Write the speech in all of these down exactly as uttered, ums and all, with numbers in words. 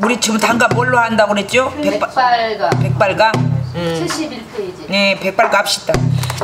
우리 지금 단가 뭘로 한다고 그랬죠? 백발가. 백발가? 음. 칠십일 페이지. 네, 백발가 합시다.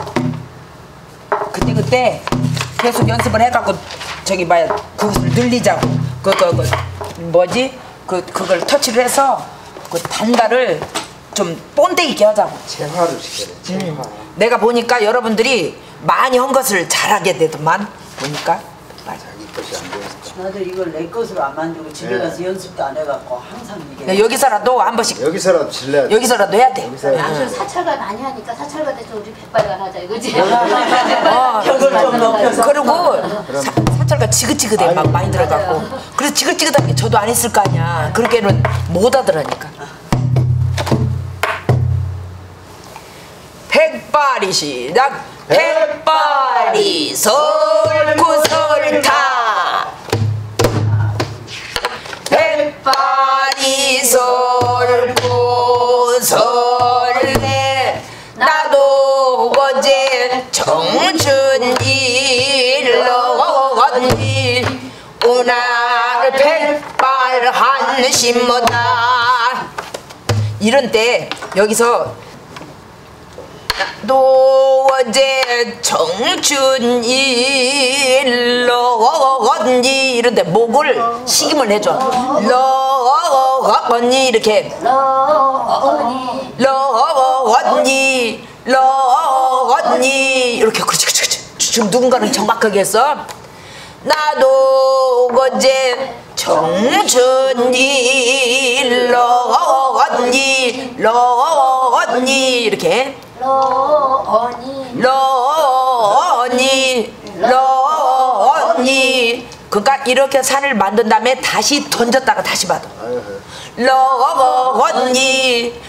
그때 그때 계속 연습을 해갖고 저기 뭐야 그것을 늘리자고. 그, 그, 그 뭐지? 그 그걸 터치를 해서 그 단가를 좀 본데 있게 하자고. 체화를 시켜야 돼. 체화. 음. 내가 보니까 여러분들이 많이 한 것을 잘하게 되더만 보니까. 맞아. 것이 안 되니까. 나도 이걸 내 것으로 안 만들고 집에 네. 가서 연습도 안 해갖고 항상 이게 여기서라도 한 번씩 여기서라도 질러야 돼. 여기서라도 해야 돼. 여기서 아무튼 사찰관 많이 하니까 사찰관 때좀 우리 백발간 하자 이거지. 어, 벽을 좀 높여서 그리고 사, 사찰가 지긋지긋해 막 많이 들어가고. 그래서 지긋지긋한 게 저도 안 했을 거 아니야. 그렇게는 못 하더라니까. 백발이 시작. 백발이 설구설타 백발이 설구설내 나도 어제 청춘 일러갔니 오늘 백발 한심하다. 이런 때 여기서 너 어제 청춘 일러갔니 이런데 목을 식임을 해줘. 러갔니 이렇게 러니 러갔니 러갔니 이렇게. 그렇지 그렇지 그렇지. 지금 누군가는 정확하게 했어. 나도 어제 청춘 일러갔니 러갔니 이렇게 러니 러니 러니. 그러니까 이렇게 산을 만든 다음에 다시 던졌다가 다시 받아. 러니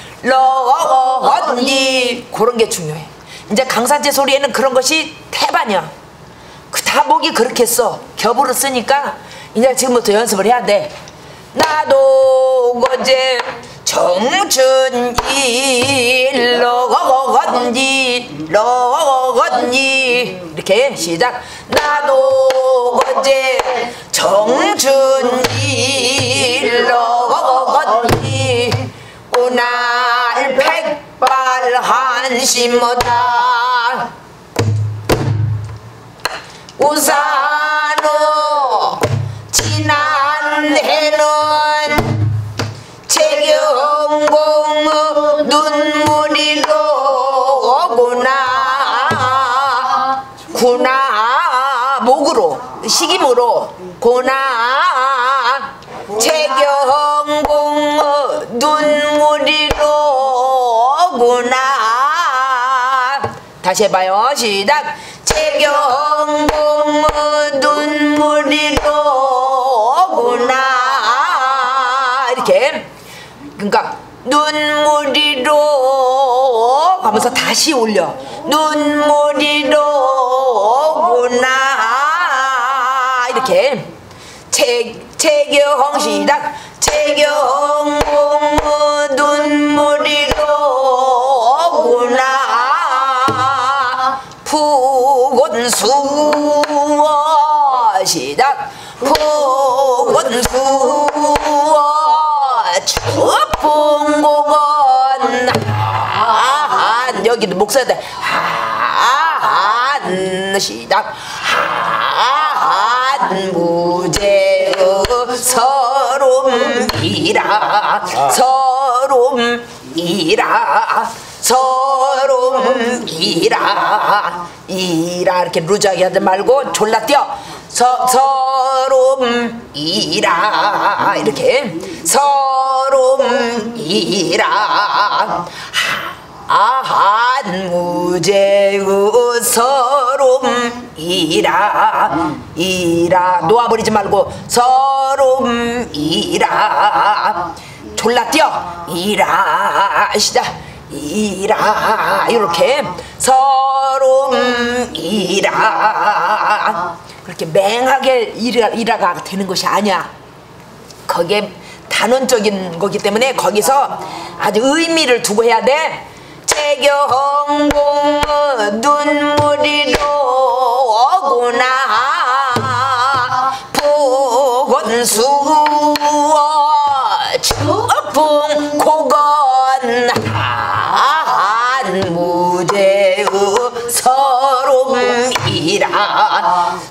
러니 그런 게 중요해. 이제 강산제 소리에는 그런 것이 태반이야. 그 다 목이 그렇게 써. 겹으로 쓰니까 이제 지금부터 연습을 해야 돼. 나도 어제 청춘 일러갔니 러갔니 이렇게 시작. 나도 어제 청춘 일러갔니 오늘 백발 한심하다. 우산호 지난 해는 재경공 눈물이 오구나 구나 목으로 식임으로 고나 재경공 눈물이 오구나. 다시 해봐요. 시작. 재경공 눈물이 오구나 이렇게. 그러니까 눈물이로 하면서 다시 올려. 눈물이로 오구나 이렇게. 체, 체경 시작. 체경공 눈물이로 오구나 푸곤 수어 시작. 푸곤 수어 추풍곡은 한 여기도 목소리 돼. 한 시작. 한 무제의 서름이라 서름이라 서름이라 이라 이렇게 루즈하게 하지 말고 졸라 뛰어. 서 서름이라 이렇게 서름이라 한 무제의 서름이라 이라 놓아버리지 말고 서름이라 졸라 뛰어. 이라 시작. 이라 이렇게 서름이라 그렇게 맹하게 이라, 이라가 되는 것이 아니야. 거기에 단원적인 거기 때문에 거기서 아주 의미를 두고 해야 돼. 재경공 눈물이로 오구나 푸곤 수어 추풍 고건한 무대의 서름이라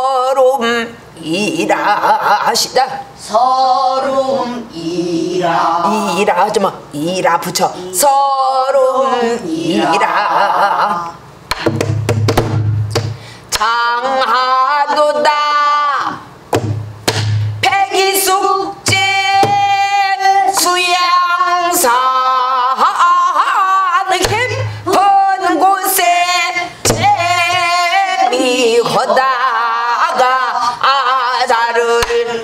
서름이라 하시다. 서름이라 이라 하지마. 이라 붙여. 서름이라 장하도다 백이숙제 수양산 깊은 곳에 재미하다가 아자를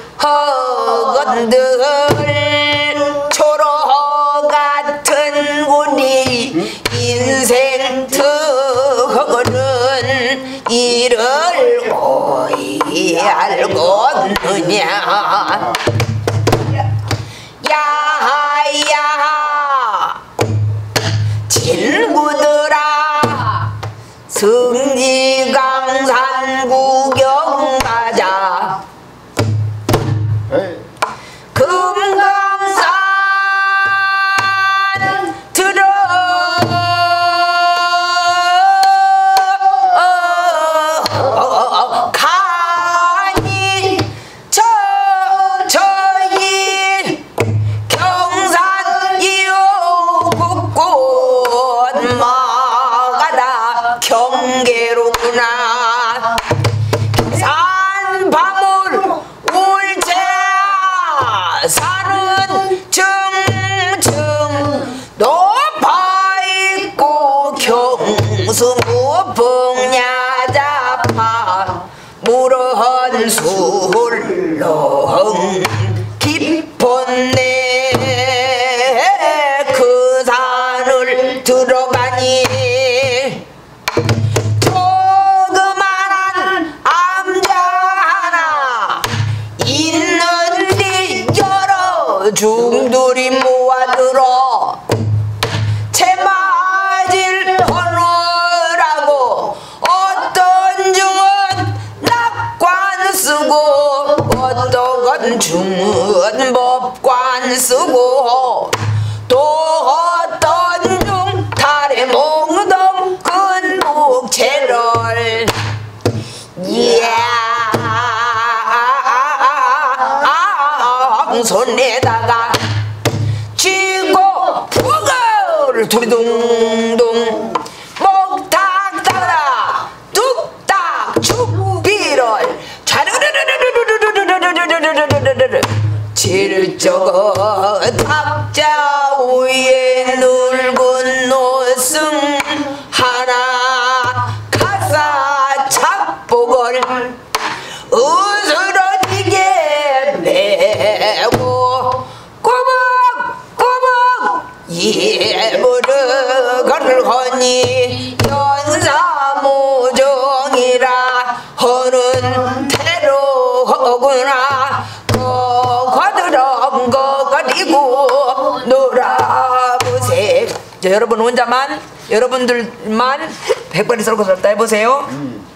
허건들 초로 같은 우리 인생 특허는 이를 오이 알겠느냐. 야야 친구들아 승지강산 구경 가자. 에이, 금강산 들어 가니 저 저기 경산 이어 곳곳마다 경계로구나. 산밤을 울자 산은 층층 높아있고 경수무풍야자파 물은 술렁 깊었네. 그 산을 들어가니 조그만한 암자 하나 있는데 여러 중들이 모아들어 채 맞을 하느라고 어떤 중은 낙관 쓰고 어떤 중은 법관 쓰고 또 어떤 중 달에 몽동 큰 목채를 양손에다가 쥐고 푸글 두리둥둥 목탁 따라 뚝딱 축비를 차르르르르르르르르르르르르르르 질적어 탁자 위에 늙은 노승 하나 가사 착복을 으스러지게 메고 꼬박꼬박 예물을 걸거니 연사무정이라 하는 태로구나. 거거들은 거거리고 놀아보세. 자, 여러분 혼자만 여러분들만 백발이 썰고 설다 해보세요. 음.